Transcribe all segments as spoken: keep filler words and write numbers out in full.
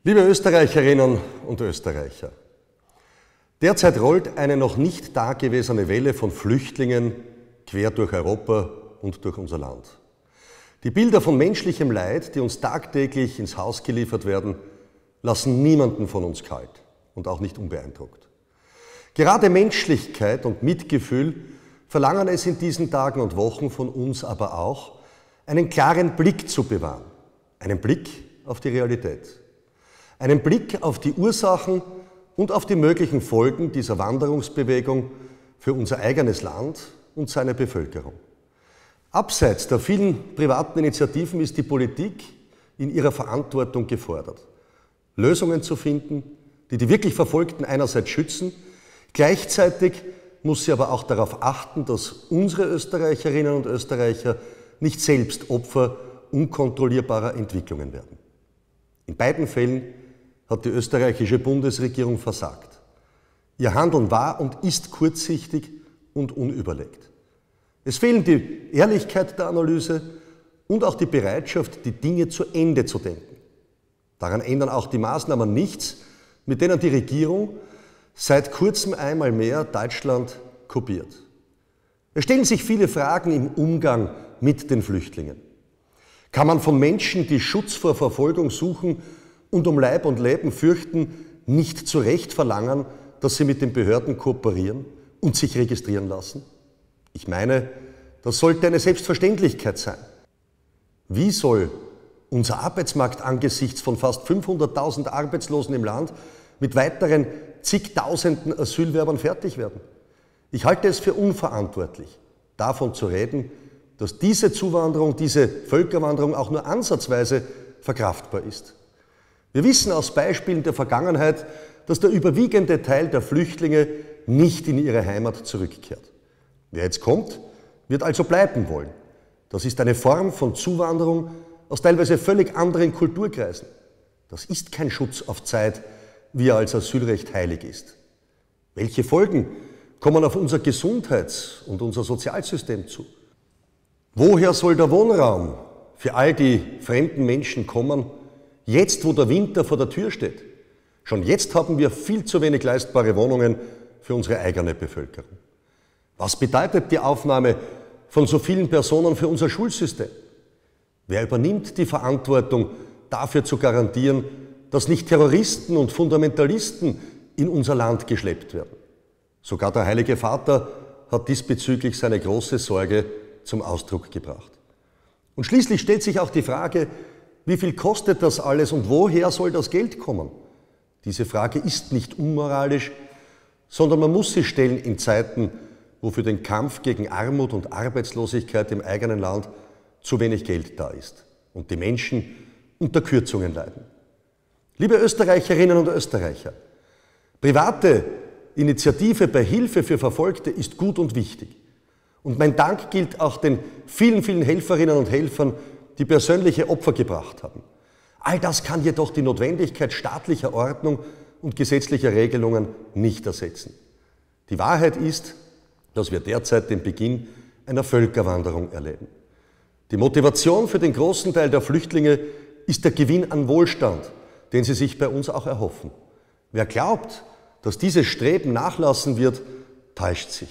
Liebe Österreicherinnen und Österreicher, derzeit rollt eine noch nicht dagewesene Welle von Flüchtlingen quer durch Europa und durch unser Land. Die Bilder von menschlichem Leid, die uns tagtäglich ins Haus geliefert werden, lassen niemanden von uns kalt und auch nicht unbeeindruckt. Gerade Menschlichkeit und Mitgefühl verlangen es in diesen Tagen und Wochen von uns aber auch, einen klaren Blick zu bewahren, einen Blick auf die Realität. Einen Blick auf die Ursachen und auf die möglichen Folgen dieser Wanderungsbewegung für unser eigenes Land und seine Bevölkerung. Abseits der vielen privaten Initiativen ist die Politik in ihrer Verantwortung gefordert, Lösungen zu finden, die die wirklich Verfolgten einerseits schützen, gleichzeitig muss sie aber auch darauf achten, dass unsere Österreicherinnen und Österreicher nicht selbst Opfer unkontrollierbarer Entwicklungen werden. In beiden Fällen hat die österreichische Bundesregierung versagt. Ihr Handeln war und ist kurzsichtig und unüberlegt. Es fehlen die Ehrlichkeit der Analyse und auch die Bereitschaft, die Dinge zu Ende zu denken. Daran ändern auch die Maßnahmen nichts, mit denen die Regierung seit kurzem einmal mehr Deutschland kopiert. Es stellen sich viele Fragen im Umgang mit den Flüchtlingen. Kann man von Menschen, die Schutz vor Verfolgung suchen und um Leib und Leben fürchten, nicht zu Recht verlangen, dass sie mit den Behörden kooperieren und sich registrieren lassen? Ich meine, das sollte eine Selbstverständlichkeit sein. Wie soll unser Arbeitsmarkt angesichts von fast fünfhunderttausend Arbeitslosen im Land mit weiteren zigtausenden Asylwerbern fertig werden? Ich halte es für unverantwortlich, davon zu reden, dass diese Zuwanderung, diese Völkerwanderung auch nur ansatzweise verkraftbar ist. Wir wissen aus Beispielen der Vergangenheit, dass der überwiegende Teil der Flüchtlinge nicht in ihre Heimat zurückkehrt. Wer jetzt kommt, wird also bleiben wollen. Das ist eine Form von Zuwanderung aus teilweise völlig anderen Kulturkreisen. Das ist kein Schutz auf Zeit, wie er als Asylrecht heilig ist. Welche Folgen kommen auf unser Gesundheits- und unser Sozialsystem zu? Woher soll der Wohnraum für all die fremden Menschen kommen, jetzt wo der Winter vor der Tür steht? Schon jetzt haben wir viel zu wenig leistbare Wohnungen für unsere eigene Bevölkerung. Was bedeutet die Aufnahme von so vielen Personen für unser Schulsystem? Wer übernimmt die Verantwortung, dafür zu garantieren, dass nicht Terroristen und Fundamentalisten in unser Land geschleppt werden? Sogar der Heilige Vater hat diesbezüglich seine große Sorge zum Ausdruck gebracht. Und schließlich stellt sich auch die Frage, wie viel kostet das alles und woher soll das Geld kommen? Diese Frage ist nicht unmoralisch, sondern man muss sie stellen in Zeiten, wo für den Kampf gegen Armut und Arbeitslosigkeit im eigenen Land zu wenig Geld da ist und die Menschen unter Kürzungen leiden. Liebe Österreicherinnen und Österreicher, private Initiative bei Hilfe für Verfolgte ist gut und wichtig. Und mein Dank gilt auch den vielen, vielen Helferinnen und Helfern, die persönliche Opfer gebracht haben. All das kann jedoch die Notwendigkeit staatlicher Ordnung und gesetzlicher Regelungen nicht ersetzen. Die Wahrheit ist, dass wir derzeit den Beginn einer Völkerwanderung erleben. Die Motivation für den großen Teil der Flüchtlinge ist der Gewinn an Wohlstand, den sie sich bei uns auch erhoffen. Wer glaubt, dass dieses Streben nachlassen wird, täuscht sich.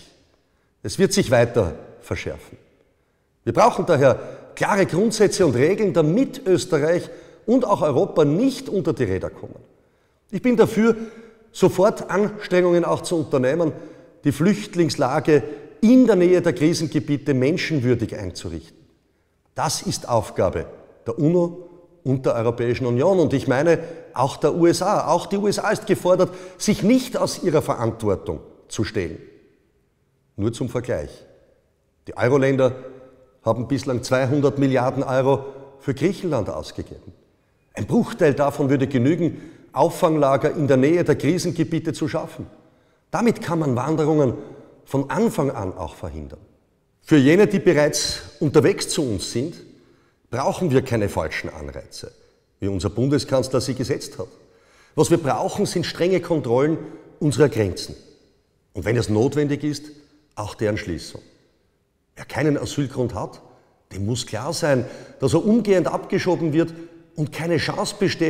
Es wird sich weiter verschärfen. Wir brauchen daher klare Grundsätze und Regeln, damit Österreich und auch Europa nicht unter die Räder kommen. Ich bin dafür, sofort Anstrengungen auch zu unternehmen, die Flüchtlingslage in der Nähe der Krisengebiete menschenwürdig einzurichten. Das ist Aufgabe der UNO und der Europäischen Union und ich meine auch der U S A. Auch die U S A ist gefordert, sich nicht aus ihrer Verantwortung zu stehlen. Nur zum Vergleich. Die Euro-Länder haben bislang zweihundert Milliarden Euro für Griechenland ausgegeben. Ein Bruchteil davon würde genügen, Auffanglager in der Nähe der Krisengebiete zu schaffen. Damit kann man Wanderungen von Anfang an auch verhindern. Für jene, die bereits unterwegs zu uns sind, brauchen wir keine falschen Anreize, wie unser Bundeskanzler sie gesetzt hat. Was wir brauchen, sind strenge Kontrollen unserer Grenzen. Und wenn es notwendig ist, auch deren Schließung. Wer keinen Asylgrund hat, dem muss klar sein, dass er umgehend abgeschoben wird und keine Chance besteht,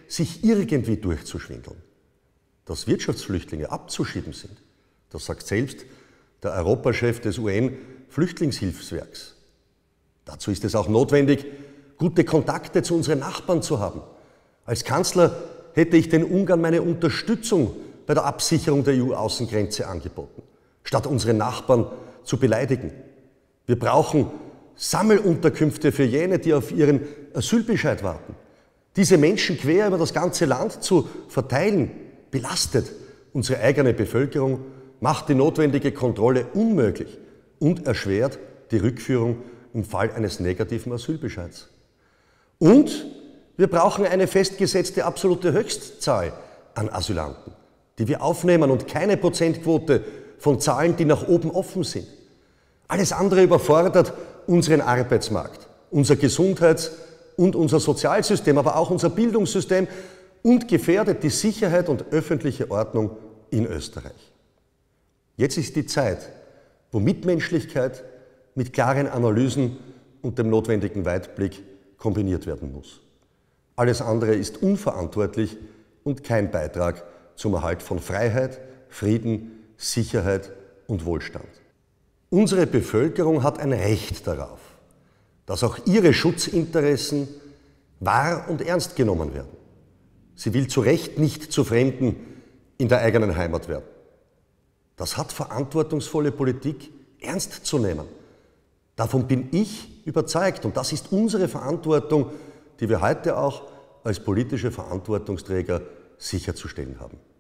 sich irgendwie durchzuschwindeln. Dass Wirtschaftsflüchtlinge abzuschieben sind, das sagt selbst der Europachef des U N-Flüchtlingshilfswerks. Dazu ist es auch notwendig, gute Kontakte zu unseren Nachbarn zu haben. Als Kanzler hätte ich den Ungarn meine Unterstützung bei der Absicherung der E U-Außengrenze angeboten, statt unsere Nachbarn zu beleidigen. Wir brauchen Sammelunterkünfte für jene, die auf ihren Asylbescheid warten. Diese Menschen quer über das ganze Land zu verteilen, belastet unsere eigene Bevölkerung, macht die notwendige Kontrolle unmöglich und erschwert die Rückführung im Fall eines negativen Asylbescheids. Und wir brauchen eine festgesetzte absolute Höchstzahl an Asylanten, die wir aufnehmen und keine Prozentquote von Zahlen, die nach oben offen sind. Alles andere überfordert unseren Arbeitsmarkt, unser Gesundheits- und unser Sozialsystem, aber auch unser Bildungssystem und gefährdet die Sicherheit und öffentliche Ordnung in Österreich. Jetzt ist die Zeit, wo Mitmenschlichkeit mit klaren Analysen und dem notwendigen Weitblick kombiniert werden muss. Alles andere ist unverantwortlich und kein Beitrag zum Erhalt von Freiheit, Frieden, Sicherheit und Wohlstand. Unsere Bevölkerung hat ein Recht darauf, dass auch ihre Schutzinteressen wahr und ernst genommen werden. Sie will zu Recht nicht zu Fremden in der eigenen Heimat werden. Das hat verantwortungsvolle Politik ernst zu nehmen. Davon bin ich überzeugt und das ist unsere Verantwortung, die wir heute auch als politische Verantwortungsträger sicherzustellen haben.